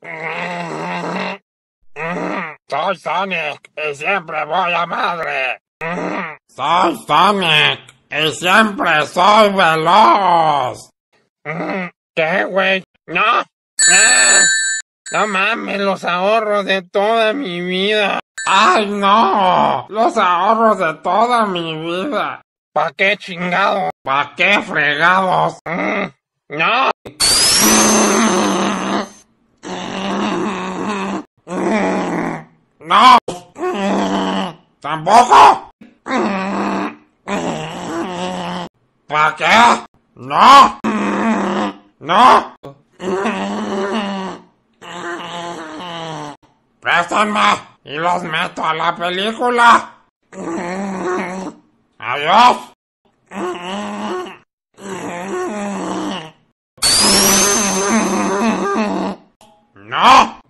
Soy Sonic y siempre voy a madre. Soy Sonic y siempre soy veloz. ¿Qué, güey? No. No mames, los ahorros de toda mi vida. ¡Ay, no! Los ahorros de toda mi vida. ¿Pa' qué chingados? ¿Pa' qué fregados? ¡No! ¡No! ¿Tampoco? ¿Para qué? ¡No! ¡No! ¡Préstenme! Y los meto a la película. ¡Adiós! ¡No!